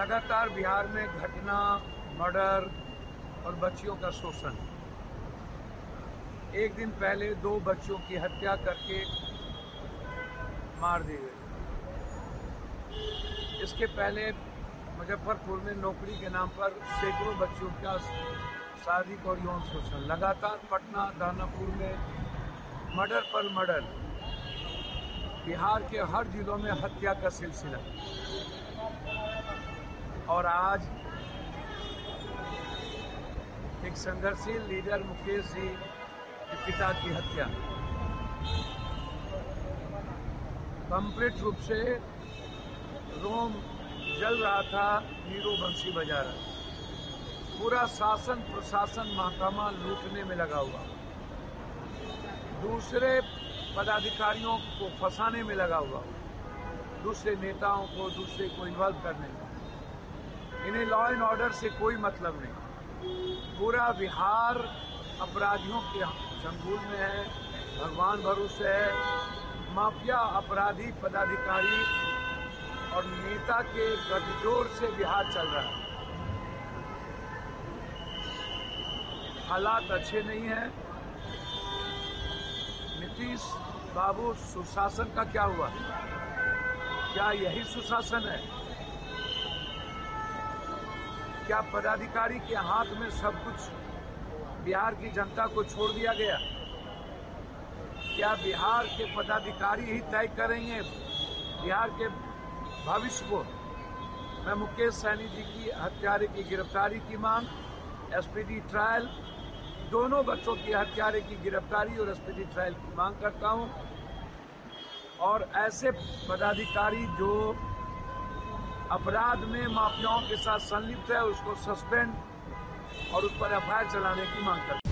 लगातार बिहार में घटना, मर्डर और बच्चियों का शोषण। एक दिन पहले 2 बच्चों की हत्या करके मार दी गई। इसके पहले मुजफ्फरपुर में नौकरी के नाम पर सैकड़ों बच्चों का शारीरिक और यौन शोषण। लगातार पटना, दानापुर में मर्डर पर मर्डर। बिहार के हर जिलों में हत्या का सिलसिला। और आज एक संघर्षशील लीडर मुकेश जी के पिता की हत्या। कंप्लीट रूप से रोम जल रहा था, नीरो बंसी बजा रहा। पूरा शासन प्रशासन महकमा लूटने में लगा हुआ, दूसरे पदाधिकारियों को फंसाने में लगा हुआ, दूसरे नेताओं को, दूसरे को इन्वॉल्व करने में। इन्हें लॉ एंड ऑर्डर से कोई मतलब नहीं। पूरा बिहार अपराधियों के चंगुल में है, भगवान भरोसे है। माफिया, अपराधी, पदाधिकारी और नेता के गठजोड़ से बिहार चल रहा है। हालात अच्छे नहीं हैं। नीतीश बाबू, सुशासन का क्या हुआ? क्या यही सुशासन है? क्या पदाधिकारी के हाथ में सब कुछ बिहार की जनता को छोड़ दिया गया? क्या बिहार के पदाधिकारी ही तय करेंगे बिहार के भविष्य को? मैं मुकेश सैनी जी की हत्यारे की गिरफ्तारी की मांग, एसपीडी ट्रायल, दोनों बच्चों की हत्यारे की गिरफ्तारी और एसपीडी ट्रायल की मांग करता हूं। और ऐसे पदाधिकारी जो अपराध में माफियाओं के साथ संलिप्त है, उसको सस्पेंड और उस पर एफआईआर चलाने की मांग करता हूं।